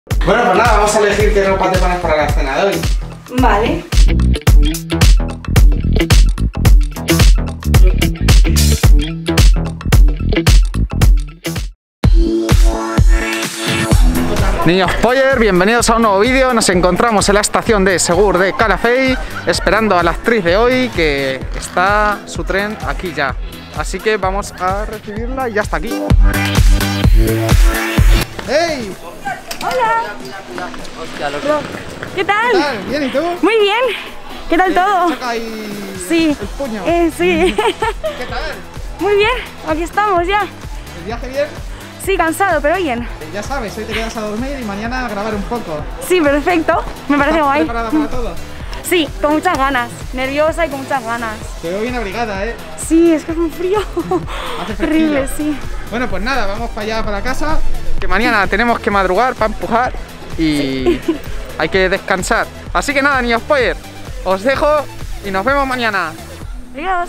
Bueno, pues nada, vamos a elegir qué ropa te pones para la cena de hoy. Vale. Niños Poller, bienvenidos a un nuevo vídeo. Nos encontramos en la estación de Segur de Calafell, esperando a la actriz de hoy, que está su tren aquí ya. Así que vamos a recibirla y ya está aquí. ¡Hey! Hola. ¿Qué tal? ¿Qué tal? ¿Bien y tú? Muy bien. ¿Qué tal todo? Saca ahí Sí. el puño. Sí. ¿Qué tal? Muy bien. Aquí estamos ya. ¿El viaje bien? Sí, cansado, pero bien. Ya sabes, hoy te quedas a dormir y mañana a grabar un poco. Sí, perfecto. Me parece ¿Estás guay. preparada para todo? Sí, con muchas ganas. Nerviosa y con muchas ganas. Te veo bien abrigada, ¿eh? Sí, es que es muy frío. Hace Terrible, fresquillo. sí. Bueno, pues nada, vamos para allá, para casa. Que mañana tenemos que madrugar para empujar y hay que descansar. Así que nada, niños Poller, os dejo y nos vemos mañana. Adiós.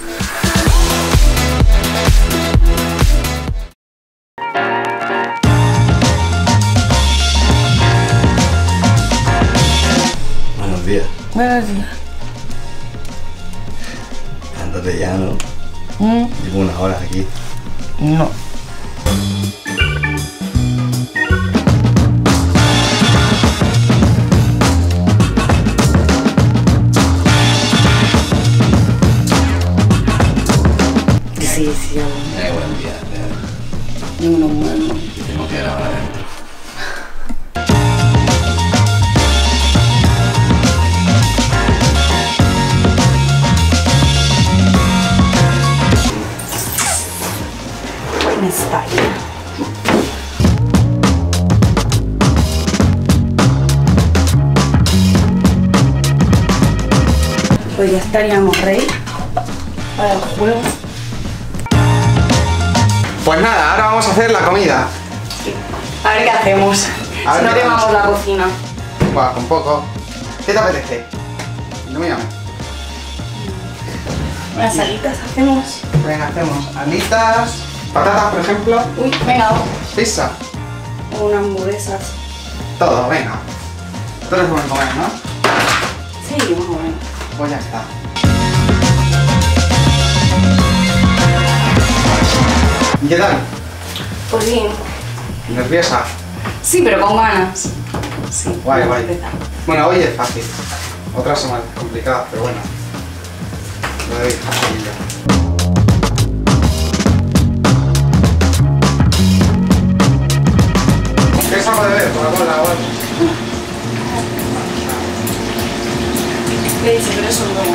Buenos días. Buenos días. Ándate ya, ¿no? Llevo unas horas aquí. No. Sí, Buen día. uno humano. Tengo que grabar. Me está. Pues ya estaríamos ready para el juego. Pues nada, ahora vamos a hacer la comida. A ver qué hacemos. A ver Si no qué quemamos hacemos. la cocina. Buah, con poco. ¿Qué te apetece? No me llames. Unas alitas hacemos. Venga, hacemos alitas, patatas, por ejemplo, Uy, venga, pizza, o unas hamburguesas. todo, venga. Tú eres buen comer, ¿no? Sí, más o menos. Pues ya está. ¿Y qué tal? Pues bien. ¿Nerviosa? Sí, pero con ganas. Sí, Guay, vamos a guay. empezar. Bueno, hoy es fácil. Otras son más complicadas, pero bueno. Lo de hoy es facilillo. ¿Quieres algo de ver? Por favor, la voz. Leche, pero eso luego.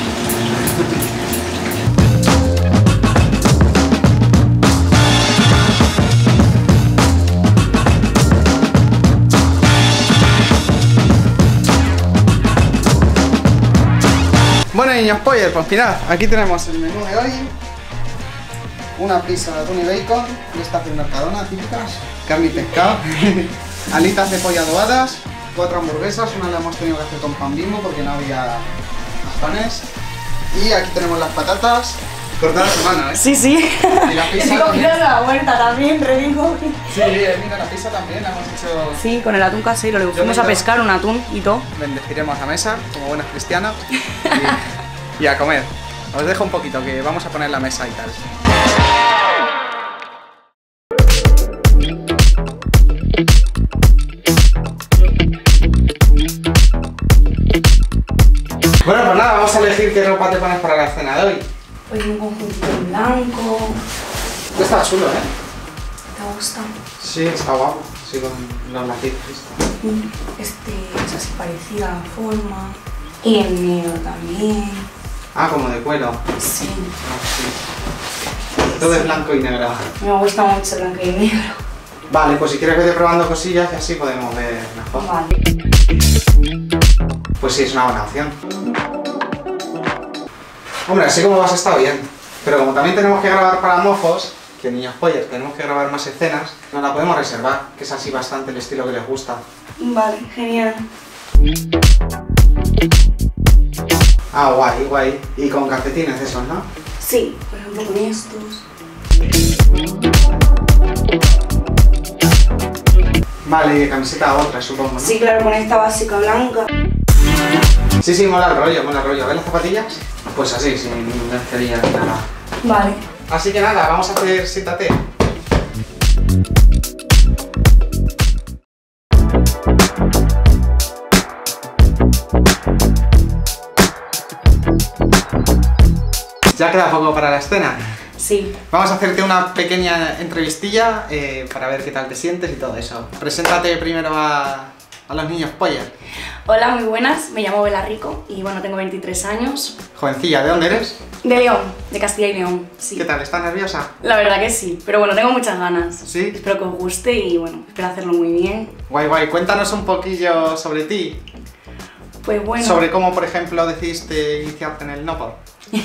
Bueno, niños Poller, pues mirad, aquí tenemos el menú de hoy. Una pizza de atún y bacon, estas de Mercadona típicas, carne y pescado, alitas de pollo adobadas, 4 hamburguesas, una la hemos tenido que hacer con pan Bimbo porque no había panes. Y aquí tenemos las patatas, cortadas a mano, ¿eh? Sí, sí. Y la pizza Estoy también. cogiendo la vuelta también, redigo. Sí, mira, la pizza también la hemos hecho. Sí, con el atún casero. Le fuimos a me- pescar un atún y todo. Bendeciremos la mesa, como buenos cristianos, y a comer. Os dejo un poquito, que vamos a poner la mesa y tal. Bueno, pues nada, vamos a elegir qué ropa te pones para la cena de hoy. Pues un conjuntito en blanco. Esto está chulo, ¿eh? ¿Te gusta? Sí, está guapo. Sí, con los lacitos. Este es así parecida a la forma. Y el negro también. Ah, como de cuero. Sí. Ah, sí. Todo es blanco y negro. Me gusta mucho el blanco y el negro. Vale, pues si quieres vete probando cosillas y así podemos ver mejor. Vale. Pues sí, es una buena opción. Hombre, así como vas está bien. Pero como también tenemos que grabar para mofos, que niños Poller, tenemos que grabar más escenas, nos la podemos reservar, que es así bastante el estilo que les gusta. Vale, genial. Ah, guay, guay. Y con calcetines esos, ¿no? Sí, por ejemplo con estos. Vale, y de camiseta otra, supongo, ¿no? Sí, claro, con esta básica blanca. Sí, mola el rollo, mola el rollo. ¿Ves las zapatillas? Pues así, sin lencería ni nada. Vale. Así que nada, vamos a hacer siéntate. Ya queda poco para la escena. Sí. Vamos a hacerte una pequeña entrevistilla para ver qué tal te sientes y todo eso. Preséntate primero a los niños Poller. Hola, muy buenas. Me llamo Bela Rico y bueno, tengo 23 años. Jovencilla, ¿de dónde eres? De León, de Castilla y León. Sí. ¿Qué tal? ¿Estás nerviosa? La verdad que sí, pero bueno, tengo muchas ganas. ¿Sí? Espero que os guste y bueno, espero hacerlo muy bien. Guay, guay. Cuéntanos un poquillo sobre ti. Pues bueno. Sobre cómo, por ejemplo, decidiste iniciarte en el no-por.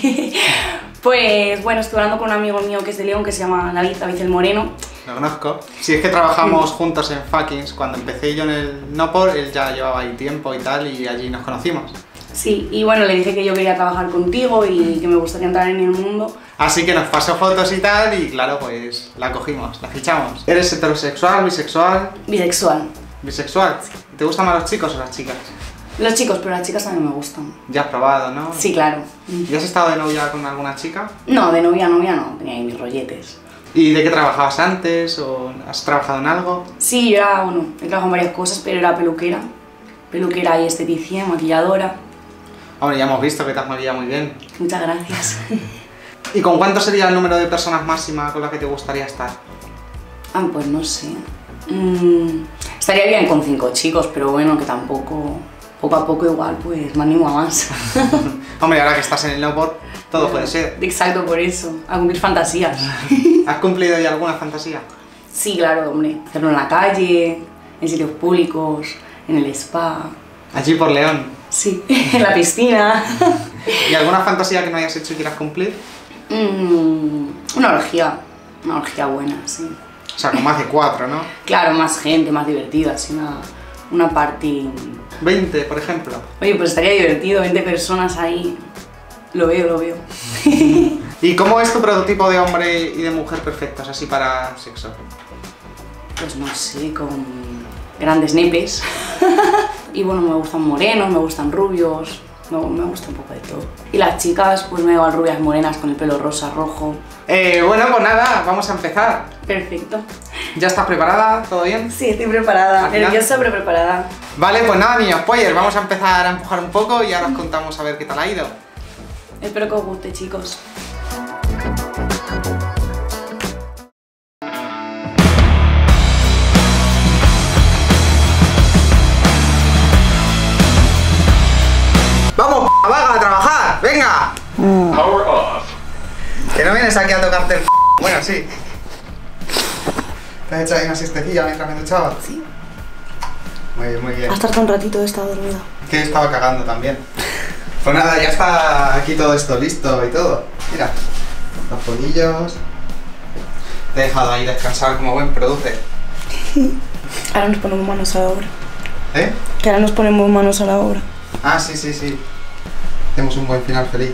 Pues bueno, estuve hablando con un amigo mío que es de León, que se llama David el Moreno. Lo conozco. Si es que trabajamos juntos en Fuckings. Cuando empecé yo en el no-por, él ya llevaba ahí tiempo y tal, y allí nos conocimos. Sí, y bueno, le dije que yo quería trabajar contigo y que me gustaría entrar en el mundo. Así que nos pasó fotos y tal, y claro, pues la cogimos, la fichamos. ¿Eres heterosexual, bisexual? Bisexual. ¿Bisexual? ¿Te gustan más los chicos o las chicas? Los chicos, pero las chicas también me gustan. Ya has probado, ¿no? Sí, claro. ¿Y has estado de novia con alguna chica? No, de novia no, tenía ahí mis rolletes. ¿Y de qué trabajabas antes? ¿O has trabajado en algo? Sí, yo era, bueno, he trabajado en varias cosas, pero era peluquera. Peluquera y esteticien, maquilladora. Hombre, ya hemos visto que te has maquillado muy bien. Muchas gracias. ¿Y con cuánto sería el número de personas máxima con la que te gustaría estar? Ah, pues no sé. Estaría bien con 5 chicos, pero bueno, que tampoco... Poco a poco igual, pues me animo a más. Hombre, ahora que estás en el no-por, todo puede ser. Exacto, por eso. A cumplir fantasías. ¿Has cumplido ya alguna fantasía? Sí, claro, hombre. Hacerlo en la calle, en sitios públicos, en el spa. Allí por León. Sí, en la piscina. ¿Y alguna fantasía que no hayas hecho y quieras cumplir? Una orgía buena, sí. O sea, con más de 4, ¿no? Claro, más gente, más divertida, así una party... 20, por ejemplo. Oye, pues estaría divertido, 20 personas ahí. Lo veo. ¿Y cómo es tu prototipo de hombre y de mujer perfectos, así para sexo? Pues no sé, con grandes nepes. Y bueno, me gustan morenos, me gustan rubios, me gusta un poco de todo. Y las chicas, pues me van rubias morenas con el pelo rosa, rojo. Bueno, pues nada, vamos a empezar. Perfecto. ¿Ya estás preparada? ¿Todo bien? Sí, estoy preparada. ¿Al final? Nerviosa, pero preparada. Vale, pues nada, niños Poller, vamos a empezar a empujar un poco y ahora os contamos a ver qué tal ha ido. Espero que os guste, chicos. ¡Vamos, vaga, a trabajar! ¡Venga! Power off. Que no vienes aquí a tocarte el Bueno, sí. ¿Te has hecho ahí una siestecilla mientras me duchaba? Sí. Muy bien, muy bien. Hasta un ratito he estado dormida. Que estaba cagando también. Pues nada, ya está aquí todo esto listo y todo. Mira, los polillos. Te he dejado ahí descansar como buen produce. Ahora nos ponemos manos a la obra. ¿Eh? Que ahora nos ponemos manos a la obra. Ah, sí, sí, sí. Hacemos un buen final feliz.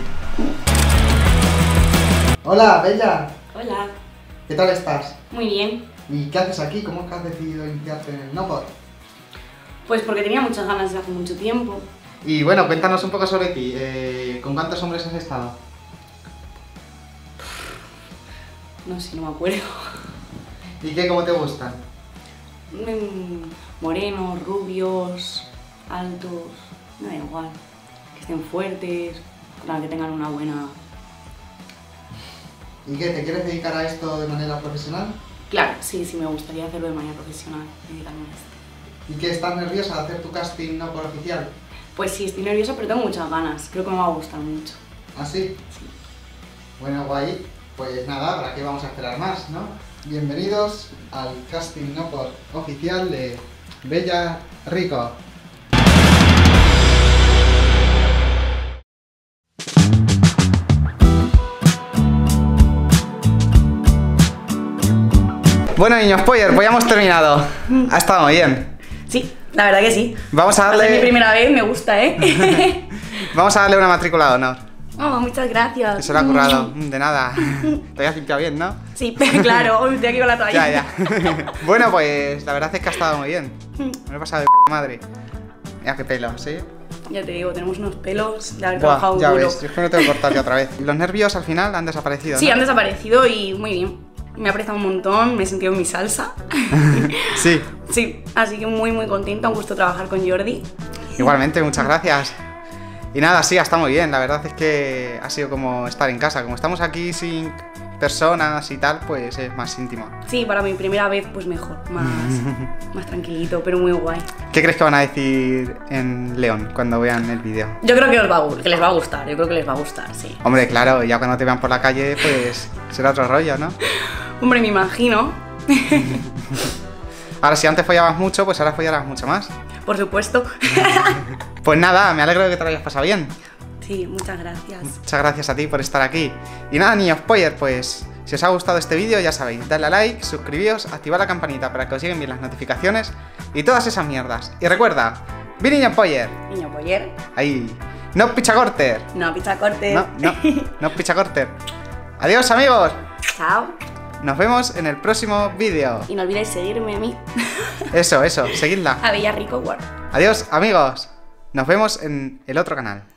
Hola, Bella. Hola. ¿Qué tal estás? Muy bien. ¿Y qué haces aquí? ¿Cómo es que has decidido iniciarte en el no-por? Pues porque tenía muchas ganas de hace mucho tiempo. Y bueno, cuéntanos un poco sobre ti. ¿Con cuántos hombres has estado? No sé, no me acuerdo. ¿Y qué? ¿Cómo te gustan? Morenos, rubios, altos, me da igual. Que estén fuertes, para que tengan una buena... ¿Y qué? ¿Te quieres dedicar a esto de manera profesional? Claro, sí, me gustaría hacerlo de manera profesional, dedicarme a esto. ¿Y qué? ¿Estás nerviosa de hacer tu casting no por oficial? Pues sí, estoy nerviosa, pero tengo muchas ganas. Creo que me va a gustar mucho. ¿Ah, sí? Sí. Bueno, guay. Pues nada, ¿para qué vamos a esperar más, no? Bienvenidos al casting no por oficial de Bella Rico. Bueno, niños Poller, pues ya hemos terminado. Ha estado muy bien. Sí, la verdad que sí. Vamos a darle... Es mi primera vez, me gusta, ¿eh? Vamos a darle una matrícula de honor. Oh, muchas gracias. Que se lo ha currado. De nada. Te habías limpiado bien, ¿no? Sí, claro, hoy estoy aquí con la toalla. Ya. Bueno, pues la verdad es que ha estado muy bien. Me lo he pasado de madre. Mira qué pelo, ¿sí? Ya te digo, tenemos unos pelos de haber Buah, trabajado ya duro. ves, yo es que no tengo que cortarte otra vez. Los nervios al final han desaparecido, Sí, ¿no? han desaparecido y muy bien. Me ha prestado un montón, me he sentido en mi salsa. Sí, Sí, así que muy contenta, un gusto trabajar con Jordi. igualmente, muchas gracias. Y nada, sí, está muy bien. La verdad es que ha sido como estar en casa. Como estamos aquí personas y tal, pues es más íntimo. Sí, para mi primera vez, pues mejor, más tranquilito, pero muy guay. ¿Qué crees que van a decir en León cuando vean el vídeo? Yo creo que les va a gustar, yo creo que les va a gustar, sí. Hombre, claro, ya cuando te vean por la calle, pues será otro rollo, ¿no? Hombre, me imagino. Ahora, si antes follabas mucho, pues ahora follarás mucho más. Por supuesto. Pues nada, me alegro de que te lo hayas pasado bien. Sí, muchas gracias. Muchas gracias a ti por estar aquí. Y nada, niños Poyer, pues si os ha gustado este vídeo, ya sabéis, dadle a like, suscribíos, activad la campanita para que os lleguen bien las notificaciones y todas esas mierdas. Y recuerda, ¡vi niño Poyer! Niño Poyer. Ahí. ¡No pichacorter! No, pizza corte. No pichacorter. Adiós, amigos. Chao. Nos vemos en el próximo vídeo. Y no olvidéis seguirme a mí. Eso, seguidla. A Bella Rico World. Adiós, amigos. Nos vemos en el otro canal.